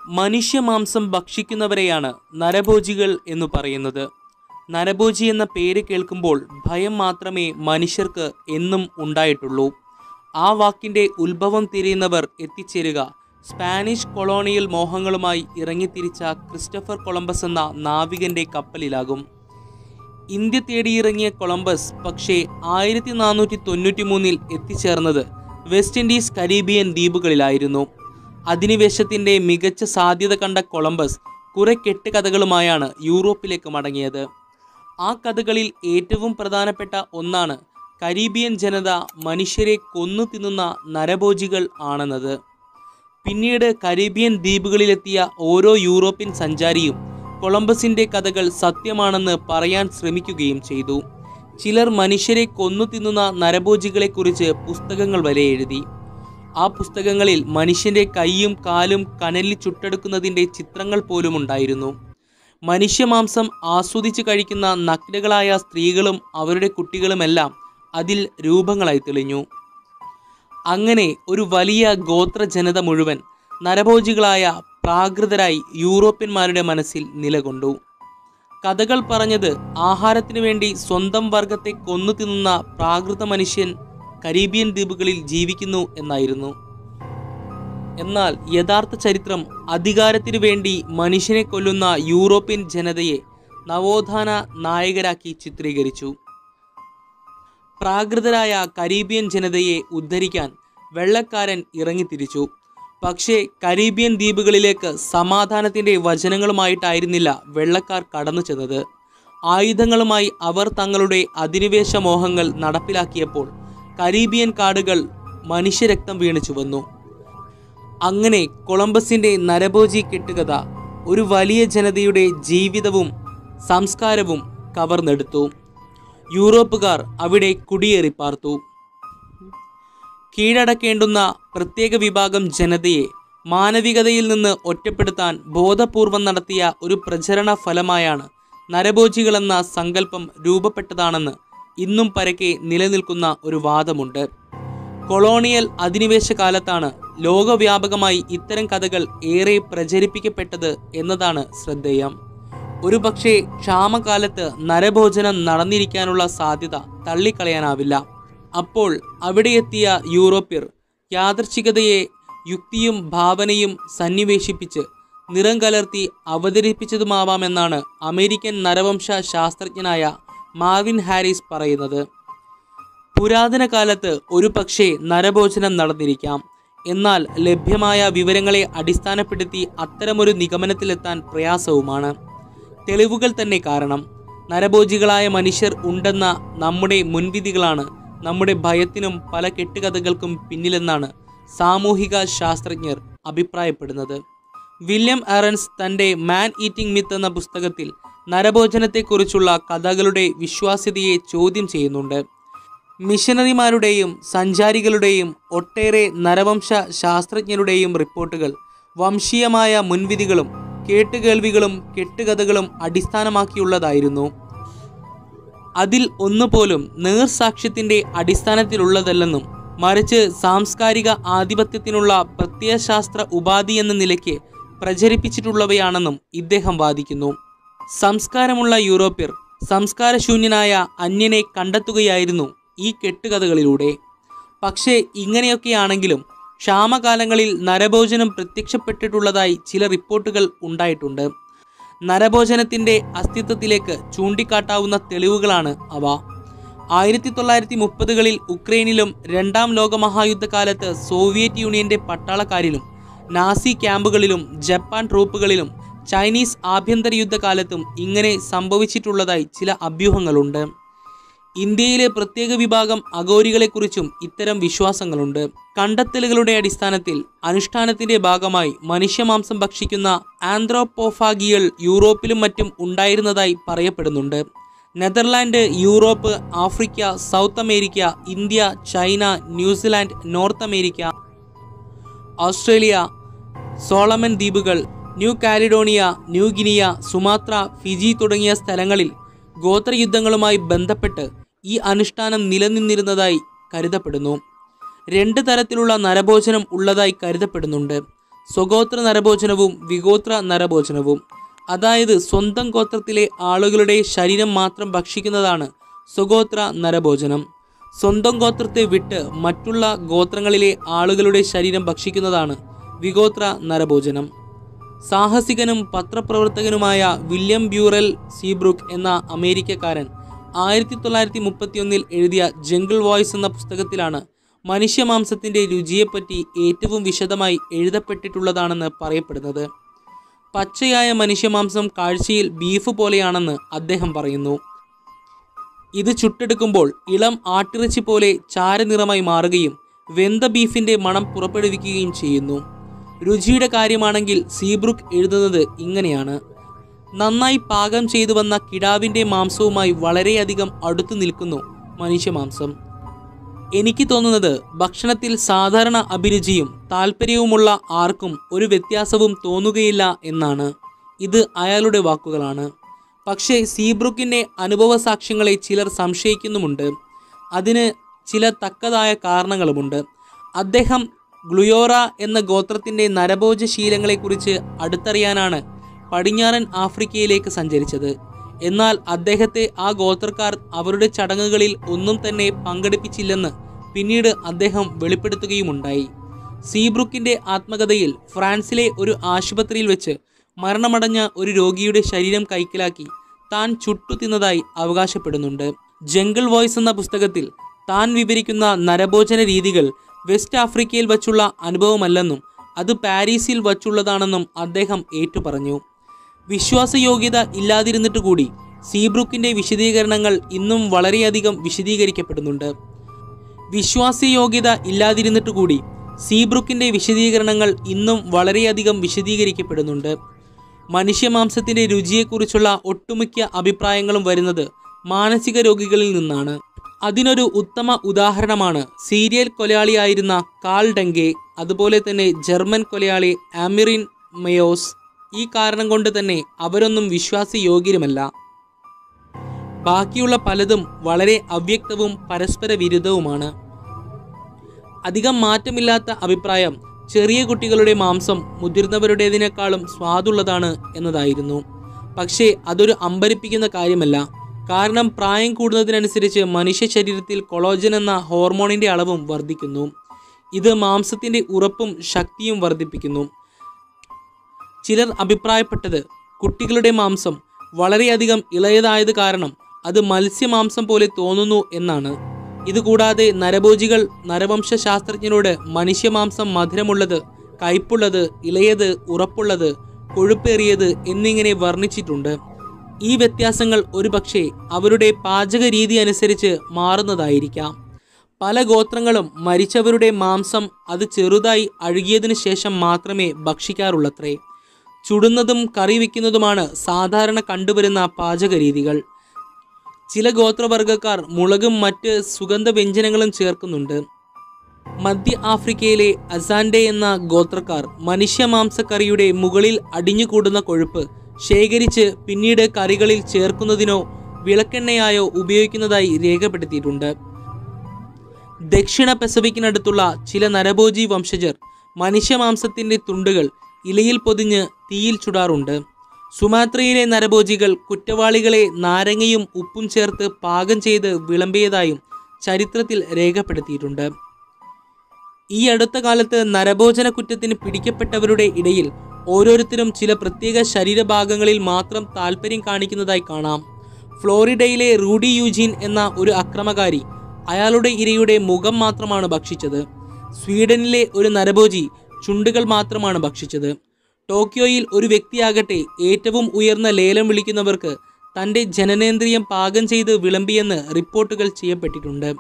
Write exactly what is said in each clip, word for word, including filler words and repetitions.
മനുഷ്യമാംസം ഭക്ഷിക്കുന്നവരെയാണ് നരഭോജികൾ എന്നു പറയുന്നത്. നരഭോജി എന്ന പേര് കേൾക്കുമ്പോൾ ഭയം മാത്രമേ മനുഷ്യർക്ക് എന്നും ഉണ്ടായിട്ടുള്ളൂ. ആ വാക്കിൻ്റെ ഉത്ഭവം തിരയുന്നവർ എത്തിച്ചേരുക സ്പാനിഷ് കൊളോണിയൽ മോഹങ്ങളുമായി ഇറങ്ങിത്തിരിച്ച ക്രിസ്റ്റഫർ കൊളംബസ് എന്ന നാവികൻ്റെ കപ്പലിലാകും. ഇന്ത്യ തേടിയിറങ്ങിയ കൊളംബസ് പക്ഷേ ആയിരത്തി നാനൂറ്റി തൊണ്ണൂറ്റി മൂന്നിൽ എത്തിച്ചേർന്നത് വെസ്റ്റ് ഇൻഡീസ് കരീബിയൻ ദ്വീപുകളിലായിരുന്നു. അധിനിവേശത്തിൻ്റെ മികച്ച സാധ്യത കണ്ട കൊളംബസ് കുറെ കെട്ടുകഥകളുമായാണ് യൂറോപ്പിലേക്ക് മടങ്ങിയത്. ആ കഥകളിൽ ഏറ്റവും പ്രധാനപ്പെട്ട ഒന്നാണ് കരീബിയൻ ജനത മനുഷ്യരെ കൊന്നു തിന്നുന്ന നരഭോജികൾ ആണെന്നത്. പിന്നീട് കരീബിയൻ ദ്വീപുകളിലെത്തിയ ഓരോ യൂറോപ്യൻ സഞ്ചാരിയും കൊളംബസിൻ്റെ കഥകൾ സത്യമാണെന്ന് പറയാൻ ശ്രമിക്കുകയും ചെയ്തു. ചിലർ മനുഷ്യരെ കൊന്നു തിന്നുന്ന നരഭോജികളെക്കുറിച്ച് പുസ്തകങ്ങൾ വരെ എഴുതി. ആ പുസ്തകങ്ങളിൽ മനുഷ്യൻ്റെ കൈയും കാലും കനലിൽ ചുട്ടെടുക്കുന്നതിൻ്റെ ചിത്രങ്ങൾ പോലും ഉണ്ടായിരുന്നു. മനുഷ്യമാംസം ആസ്വദിച്ച് കഴിക്കുന്ന നഗ്നകളായ സ്ത്രീകളും അവരുടെ കുട്ടികളുമെല്ലാം അതിൽ രൂപങ്ങളായി തെളിഞ്ഞു. അങ്ങനെ ഒരു വലിയ ഗോത്ര ജനത മുഴുവൻ നരഭോജികളായ പ്രാകൃതരായി യൂറോപ്യന്മാരുടെ മനസ്സിൽ നിലകൊണ്ടു. കഥകൾ പറഞ്ഞത് ആഹാരത്തിനു വേണ്ടി സ്വന്തം വർഗത്തെ കൊന്നു തിന്നുന്ന പ്രാകൃത മനുഷ്യൻ കരീബിയൻ ദ്വീപുകളിൽ ജീവിക്കുന്നു എന്നായിരുന്നു. എന്നാൽ യഥാർത്ഥ ചരിത്രം അധികാരത്തിനു വേണ്ടി മനുഷ്യനെ കൊല്ലുന്ന യൂറോപ്യൻ ജനതയെ നവോത്ഥാന നായകരാക്കി ചിത്രീകരിച്ചു. പ്രാകൃതരായ കരീബിയൻ ജനതയെ ഉദ്ധരിക്കാൻ വെള്ളക്കാരൻ ഇറങ്ങിത്തിരിച്ചു. പക്ഷേ കരീബിയൻ ദ്വീപുകളിലേക്ക് സമാധാനത്തിൻ്റെ വചനങ്ങളുമായിട്ടായിരുന്നില്ല വെള്ളക്കാർ കടന്നു ചെന്നത്. ആയുധങ്ങളുമായി അവർ തങ്ങളുടെ അധിനിവേശ മോഹങ്ങൾ നടപ്പിലാക്കിയപ്പോൾ കരീബിയൻ കാടുകൾ മനുഷ്യരക്തം വീണ് ചുവന്നു. അങ്ങനെ കൊളംബസിൻ്റെ നരഭോജി കെട്ടുകഥ ഒരു വലിയ ജനതയുടെ ജീവിതവും സംസ്കാരവും കവർന്നെടുത്തു. യൂറോപ്പുകാർ അവിടെ കുടിയേറിപ്പാർത്തു. കീഴടക്കേണ്ടുന്ന പ്രത്യേക വിഭാഗം ജനതയെ മാനവികതയിൽ നിന്ന് ഒറ്റപ്പെടുത്താൻ ബോധപൂർവം നടത്തിയ ഒരു പ്രചരണ ഫലമായാണ് നരഭോജികളെന്ന സങ്കല്പം രൂപപ്പെട്ടതാണെന്ന് ഇന്നും പരക്കെ നിലനിൽക്കുന്ന ഒരു വാദമുണ്ട്. കൊളോണിയൽ അധിനിവേശ കാലത്താണ് ലോകവ്യാപകമായി ഇത്തരം കഥകൾ ഏറെ പ്രചരിപ്പിക്കപ്പെട്ടത് എന്നതാണ് ശ്രദ്ധേയം. ഒരുപക്ഷെ ക്ഷാമകാലത്ത് നരഭോജനം നടന്നിരിക്കാനുള്ള സാധ്യത തള്ളിക്കളയാനാവില്ല. അപ്പോൾ അവിടെയെത്തിയ യൂറോപ്യർ യാദൃച്ഛികതയെ യുക്തിയും ഭാവനയും സന്നിവേശിപ്പിച്ച് നിറം കലർത്തി അവതരിപ്പിച്ചതുമാവാമെന്നാണ് അമേരിക്കൻ നരവംശ ശാസ്ത്രജ്ഞനായ മാർവിൻ ഹാരിസ് പറയുന്നത്. പുരാതന കാലത്ത് ഒരു പക്ഷേ നരഭോജനം നടന്നിരിക്കാം. എന്നാൽ ലഭ്യമായ വിവരങ്ങളെ അടിസ്ഥാനപ്പെടുത്തി അത്തരമൊരു നിഗമനത്തിലെത്താൻ പ്രയാസവുമാണ്. തെളിവുകൾ തന്നെ കാരണം. നരഭോജികളായ മനുഷ്യർ ഉണ്ടെന്ന നമ്മുടെ മുൻവിധികളാണ് നമ്മുടെ ഭയത്തിനും പല കെട്ടുകഥകൾക്കും പിന്നിലെന്നാണ് സാമൂഹിക ശാസ്ത്രജ്ഞർ അഭിപ്രായപ്പെടുന്നത്. വില്യം ആറൻസ് തൻ്റെ മാൻ ഈറ്റിംഗ് മിത്ത് എന്ന പുസ്തകത്തിൽ നരഭോജനത്തെക്കുറിച്ചുള്ള കഥകളുടെ വിശ്വാസ്യതയെ ചോദ്യം ചെയ്യുന്നുണ്ട്. മിഷനറിമാരുടെയും സഞ്ചാരികളുടെയും ഒട്ടേറെ നരവംശ ശാസ്ത്രജ്ഞരുടെയും റിപ്പോർട്ടുകൾ വംശീയമായ മുൻവിധികളും കേട്ടുകേൾവികളും കെട്ടുകഥകളും അടിസ്ഥാനമാക്കിയുള്ളതായിരുന്നു. അതിൽ ഒന്നുപോലും നേർസാക്ഷ്യത്തിൻ്റെ അടിസ്ഥാനത്തിലുള്ളതല്ലെന്നും മറിച്ച് സാംസ്കാരിക ആധിപത്യത്തിനുള്ള പ്രത്യയശാസ്ത്ര ഉപാധി എന്ന നിലയ്ക്ക് പ്രചരിപ്പിച്ചിട്ടുള്ളവയാണെന്നും ഇദ്ദേഹം വാദിക്കുന്നു. സംസ്കാരമുള്ള യൂറോപ്യർ സംസ്കാരശൂന്യനായ അന്യനെ കണ്ടെത്തുകയായിരുന്നു ഈ കെട്ടുകഥകളിലൂടെ. പക്ഷേ ഇങ്ങനെയൊക്കെയാണെങ്കിലും ക്ഷാമകാലങ്ങളിൽ നരഭോജനം പ്രത്യക്ഷപ്പെട്ടിട്ടുള്ളതായി ചില റിപ്പോർട്ടുകൾ ഉണ്ടായിട്ടുണ്ട്. നരഭോജനത്തിൻ്റെ അസ്തിത്വത്തിലേക്ക് ചൂണ്ടിക്കാട്ടാവുന്ന തെളിവുകളാണ് അവ. ആയിരത്തി തൊള്ളായിരത്തി മുപ്പതുകളിൽ ഉക്രൈനിലും രണ്ടാം ലോകമഹായുദ്ധകാലത്ത് സോവിയറ്റ് യൂണിയൻ്റെ പട്ടാളക്കാരിലും നാസി ക്യാമ്പുകളിലും ജപ്പാൻ ട്രൂപ്പുകളിലും ചൈനീസ് ആഭ്യന്തര യുദ്ധകാലത്തും ഇങ്ങനെ സംഭവിച്ചിട്ടുള്ളതായി ചില അഭ്യൂഹങ്ങളുണ്ട്. ഇന്ത്യയിലെ പ്രത്യേക വിഭാഗം അഘോരികളെക്കുറിച്ചും ഇത്തരം വിശ്വാസങ്ങളുണ്ട്. കണ്ടെത്തലുകളുടെ അടിസ്ഥാനത്തിൽ അനുഷ്ഠാനത്തിൻ്റെ ഭാഗമായി മനുഷ്യമാംസം ഭക്ഷിക്കുന്ന ആന്ത്രോപോഫാഗികൾ യൂറോപ്പിലും മറ്റും ഉണ്ടായിരുന്നതായി പറയപ്പെടുന്നുണ്ട്. Netherland, Europe, Africa, South America, India, China, New Zealand, North America, Australia, Solomon ദ്വീപുകൾ, New Caledonia, New Guinea, Sumatra, Fiji തുടങ്ങിയ സ്ഥലങ്ങളിൽ ഗോത്രയുദ്ധങ്ങളുമായി ബന്ധപ്പെട്ട് ഈ അനുഷ്ഠാനം നിലനിന്നിരുന്നതായി കരുതപ്പെടുന്നു. രണ്ട് തരത്തിലുള്ള നരഭോജനം ഉള്ളതായി കരുതപ്പെടുന്നുണ്ട്. സ്വഗോത്ര നരഭോജനവും വിഗോത്ര നരഭോജനവും. അതായത് സ്വന്തം ഗോത്രത്തിലെ ആളുകളുടെ ശരീരം മാത്രം ഭക്ഷിക്കുന്നതാണ് സ്വഗോത്ര നരഭോജനം. സ്വന്തം ഗോത്രത്തെ വിട്ട് മറ്റുള്ള ഗോത്രങ്ങളിലെ ആളുകളുടെ ശരീരം ഭക്ഷിക്കുന്നതാണ് വിഗോത്ര നരഭോജനം. സാഹസികനും പത്രപ്രവർത്തകനുമായ വില്യം ബ്യൂറൽ സീബ്രൂക്ക് എന്ന അമേരിക്കക്കാരൻ ആയിരത്തി തൊള്ളായിരത്തി മുപ്പത്തിയൊന്നിൽ എഴുതിയ ജംഗിൾ വോയ്സ് എന്ന പുസ്തകത്തിലാണ് മനുഷ്യമാംസത്തിൻ്റെ രുചിയെപ്പറ്റി ഏറ്റവും വിശദമായി എഴുതപ്പെട്ടിട്ടുള്ളതാണെന്ന് പറയപ്പെടുന്നത്. പച്ചയായ മനുഷ്യമാംസം കാഴ്ചയിൽ ബീഫ് പോലെയാണെന്ന് അദ്ദേഹം പറയുന്നു. ഇത് ചുട്ടെടുക്കുമ്പോൾ ഇളം ആട്ടിറച്ചി പോലെ ചാരനിറമായി മാറുകയും വെന്ത ബീഫിൻ്റെ മണം പുറപ്പെടുവിക്കുകയും ചെയ്യുന്നു. രുചിയുടെ കാര്യമാണെങ്കിൽ സീബ്രൂക്ക് എഴുതുന്നത് ഇങ്ങനെയാണ്: നന്നായി പാകം ചെയ്തു വന്ന കിടാവിൻ്റെ മാംസവുമായി വളരെയധികം അടുത്തു നിൽക്കുന്നു മനുഷ്യമാംസം. എനിക്ക് തോന്നുന്നത് ഭക്ഷണത്തിൽ സാധാരണ അഭിരുചിയും താല്പര്യവുമുള്ള ആർക്കും ഒരു വ്യത്യാസവും തോന്നുകയില്ല എന്നാണ്. ഇത് അയാളുടെ വാക്കുകളാണ്. പക്ഷേ സീബ്രൂക്കിൻ്റെ അനുഭവ സാക്ഷ്യങ്ങളെ ചിലർ സംശയിക്കുന്നുമുണ്ട്. അതിന് ചില തക്കതായ കാരണങ്ങളുമുണ്ട്. അദ്ദേഹം ഗ്ലുയോറ എന്ന ഗോത്രത്തിൻ്റെ നരഭോജ ശീലങ്ങളെക്കുറിച്ച് അടുത്തറിയാനാണ് പടിഞ്ഞാറൻ ആഫ്രിക്കയിലേക്ക് സഞ്ചരിച്ചത്. എന്നാൽ അദ്ദേഹത്തെ ആ ഗോത്രക്കാർ അവരുടെ ചടങ്ങുകളിൽ ഒന്നും തന്നെ പങ്കെടുപ്പിച്ചില്ലെന്ന് പിന്നീട് അദ്ദേഹം വെളിപ്പെടുത്തുകയുമുണ്ടായി. സീബ്രൂക്കിൻ്റെ ആത്മകഥയിൽ ഫ്രാൻസിലെ ഒരു ആശുപത്രിയിൽ വെച്ച് മരണമടഞ്ഞ ഒരു രോഗിയുടെ ശരീരം കൈക്കലാക്കി താൻ ചുട്ടു തിന്നതായി അവകാശപ്പെടുന്നുണ്ട്. ജംഗിൾ വോയ്സ് എന്ന പുസ്തകത്തിൽ താൻ വിവരിക്കുന്ന നരഭോജന രീതികൾ വെസ്റ്റ് ആഫ്രിക്കയിൽ വച്ചുള്ള അനുഭവമല്ലെന്നും അത് പാരീസിൽ വച്ചുള്ളതാണെന്നും അദ്ദേഹം ഏറ്റുപറഞ്ഞു. വിശ്വാസയോഗ്യത ഇല്ലാതിരുന്നിട്ട് കൂടി സീബ്രൂക്കിൻ്റെ വിശദീകരണങ്ങൾ ഇന്നും വളരെയധികം വിശദീകരിക്കപ്പെടുന്നുണ്ട്. വിശ്വാസയോഗ്യത ഇല്ലാതിരുന്നിട്ട് കൂടി സീബ്രൂക്കിൻ്റെ വിശദീകരണങ്ങൾ ഇന്നും വളരെയധികം വിശദീകരിക്കപ്പെടുന്നുണ്ട്. മനുഷ്യമാംസത്തിൻ്റെ രുചിയെക്കുറിച്ചുള്ള ഒട്ടുമിക്ക അഭിപ്രായങ്ങളും വരുന്നത് മാനസിക രോഗികളിൽ നിന്നാണ്. അതിനൊരു ഉത്തമ ഉദാഹരണമാണ് സീരിയൽ കൊലയാളിയായിരുന്ന കാൾ ഡെങ്കെ, അതുപോലെ തന്നെ ജർമ്മൻ കൊലയാളി ആമിറിൻ മെയോസ്. ഈ കാരണം കൊണ്ട് തന്നെ അവരൊന്നും വിശ്വാസയോഗ്യരുമല്ല. ബാക്കിയുള്ള പലതും വളരെ അവ്യക്തവും പരസ്പര വിരുദ്ധവുമാണ്. അധികം മാറ്റമില്ലാത്ത അഭിപ്രായം ചെറിയ കുട്ടികളുടെ മാംസം മുതിർന്നവരുടേതിനേക്കാളും സ്വാദുള്ളതാണ് എന്നതായിരുന്നു. പക്ഷേ അതൊരു അമ്പരിപ്പിക്കുന്ന കാര്യമല്ല. കാരണം പ്രായം കൂടുന്നതിനനുസരിച്ച് മനുഷ്യ ശരീരത്തിൽ കൊളോജൻ എന്ന ഹോർമോണിൻ്റെ അളവും വർദ്ധിക്കുന്നു. ഇത് മാംസത്തിൻ്റെ ഉറപ്പും ശക്തിയും വർദ്ധിപ്പിക്കുന്നു. ചിലർ അഭിപ്രായപ്പെട്ടത് കുട്ടികളുടെ മാംസം വളരെയധികം ഇളയതായത് കാരണം അത് മത്സ്യമാംസം പോലെ തോന്നുന്നു എന്നാണ്. ഇതുകൂടാതെ നരഭോജികൾ നരവംശ ശാസ്ത്രജ്ഞരോട് മനുഷ്യമാംസം മധുരമുള്ളത്, കയ്പുള്ളത്, ഇളയത്, ഉറപ്പുള്ളത്, കൊഴുപ്പേറിയത് എന്നിങ്ങനെ വർണ്ണിച്ചിട്ടുണ്ട്. ഈ വ്യത്യാസങ്ങൾ ഒരുപക്ഷെ അവരുടെ പാചക രീതി അനുസരിച്ച് മാറുന്നതായിരിക്കാം. പല ഗോത്രങ്ങളും മരിച്ചവരുടെ മാംസം അത് ചെറുതായി അഴുകിയതിനു ശേഷം മാത്രമേ ഭക്ഷിക്കാറുള്ളത്രേ. ചുടുന്നതും കറി വയ്ക്കുന്നതുമാണ് സാധാരണ കണ്ടുവരുന്ന പാചക രീതികൾ. ചില ഗോത്രവർഗക്കാർ മുളകും മറ്റ് സുഗന്ധ വ്യഞ്ജനങ്ങളും ചേർക്കുന്നുണ്ട്. മധ്യ ആഫ്രിക്കയിലെ അസാൻഡെ എന്ന ഗോത്രക്കാർ മനുഷ്യമാംസക്കറിയുടെ മുകളിൽ അടിഞ്ഞുകൂടുന്ന കൊഴുപ്പ് ശേഖരിച്ച് പിന്നീട് കറികളിൽ ചേർക്കുന്നതിനോ വിളക്കെണ്ണയായോ ഉപയോഗിക്കുന്നതായി രേഖപ്പെടുത്തിയിട്ടുണ്ട്. ദക്ഷിണ പസഫിക്കിനടുത്തുള്ള ചില നരഭോജി വംശജർ മനുഷ്യമാംസത്തിൻ്റെ തുണ്ടുകൾ ഇലയിൽ പൊതിഞ്ഞ് തീയിൽ ചുടാറുണ്ട്. സുമാത്രയിലെ നരഭോജികൾ കുറ്റവാളികളെ നാരങ്ങയും ഉപ്പും ചേർത്ത് പാകം ചെയ്ത് വിളമ്പിയതായും ചരിത്രത്തിൽ രേഖപ്പെടുത്തിയിട്ടുണ്ട്. ഈ അടുത്ത കാലത്ത് നരഭോജന കുറ്റത്തിന് പിടിക്കപ്പെട്ടവരുടെ ഇടയിൽ ഓരോരുത്തരും ചില പ്രത്യേക ശരീരഭാഗങ്ങളിൽ മാത്രം താല്പര്യം കാണിക്കുന്നതായി കാണാം. ഫ്ലോറിഡയിലെ റൂഡി യൂജീൻ എന്ന ഒരു അക്രമകാരി അയാളുടെ ഇരയുടെ മുഖം മാത്രമാണ് ഭക്ഷിച്ചത്. സ്വീഡനിലെ ഒരു നരഭോജി ചുണ്ടുകൾ മാത്രമാണ് ഭക്ഷിച്ചത്. ടോക്കിയോയിൽ ഒരു വ്യക്തിയാകട്ടെ ഏറ്റവും ഉയർന്ന ലേലം വിളിക്കുന്നവർക്ക് തൻ്റെ ജനനേന്ദ്രിയം പാകം ചെയ്ത് വിളമ്പിയെന്ന് റിപ്പോർട്ടുകൾ ചെയ്യപ്പെട്ടിട്ടുണ്ട്.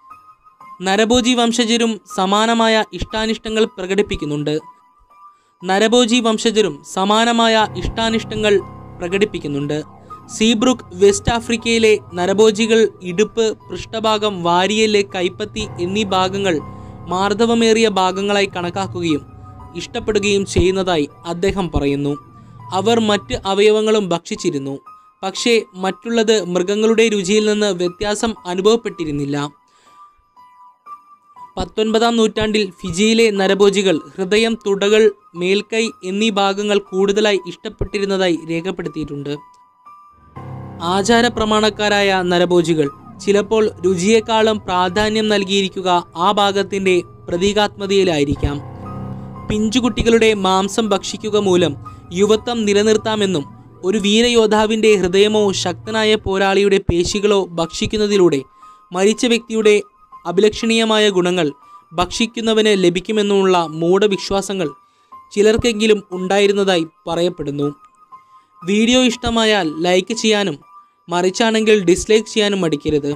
നരഭോജി വംശജരും സമാനമായ ഇഷ്ടാനിഷ്ടങ്ങൾ പ്രകടിപ്പിക്കുന്നുണ്ട്. നരഭോജി വംശജരും സമാനമായ ഇഷ്ടാനിഷ്ടങ്ങൾ പ്രകടിപ്പിക്കുന്നുണ്ട്. സീബ്രൂക്ക് വെസ്റ്റ് ആഫ്രിക്കയിലെ നരഭോജികൾ ഇടുപ്പ്, പൃഷ്ഠഭാഗം, വാരിയെല്ല്, കൈപ്പത്തി എന്നീ ഭാഗങ്ങൾ മാർദ്ദവമേറിയ ഭാഗങ്ങളായി കണക്കാക്കുകയും ഇഷ്ടപ്പെടുകയും ചെയ്യുന്നതായി അദ്ദേഹം പറയുന്നു. അവർ മറ്റ് അവയവങ്ങളും ഭക്ഷിച്ചിരുന്നു, പക്ഷേ മറ്റുള്ളത് മൃഗങ്ങളുടെ രുചിയിൽ നിന്ന് വ്യത്യാസം അനുഭവപ്പെട്ടിരുന്നില്ല. പത്തൊൻപതാം നൂറ്റാണ്ടിൽ ഫിജിയിലെ നരഭോജികൾ ഹൃദയം, തുടകൾ, മേൽക്കൈ എന്നീ ഭാഗങ്ങൾ കൂടുതലായി ഇഷ്ടപ്പെട്ടിരുന്നതായി രേഖപ്പെടുത്തിയിട്ടുണ്ട്. ആചാരപ്രമാണക്കാരായ നരഭോജികൾ ചിലപ്പോൾ രുചിയേക്കാളും പ്രാധാന്യം നൽകിയിരിക്കുക ആ ഭാഗത്തിൻ്റെ പ്രതീകാത്മകതയിലായിരിക്കാം. പിഞ്ചുകുട്ടികളുടെ മാംസം ഭക്ഷിക്കുക മൂലം യുവത്വം നിലനിർത്താമെന്നും ഒരു വീരയോദ്ധാവിൻ്റെ ഹൃദയമോ ശക്തനായ പോരാളിയുടെ പേശികളോ ഭക്ഷിക്കുന്നതിലൂടെ മരിച്ച വ്യക്തിയുടെ അഭിലഷണീയമായ ഗുണങ്ങൾ ഭക്ഷിക്കുന്നവന് ലഭിക്കുമെന്നുമുള്ള മൂഢവിശ്വാസങ്ങൾ ചിലർക്കെങ്കിലും ഉണ്ടായിരുന്നതായി പറയപ്പെടുന്നു. വീഡിയോ ഇഷ്ടമായാൽ ലൈക്ക് ചെയ്യാനും മറിച്ചാണെങ്കിൽ ഡിസ്ലൈക്ക് ചെയ്യാനും മടിക്കരുത്.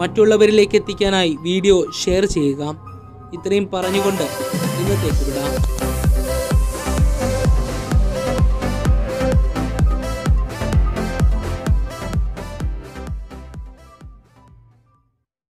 മറ്റുള്ളവരിലേക്ക് എത്തിക്കാനായി വീഡിയോ ഷെയർ ചെയ്യുക. ഇത്രയും പറഞ്ഞുകൊണ്ട് ഇന്നത്തേക്ക് വിടാം.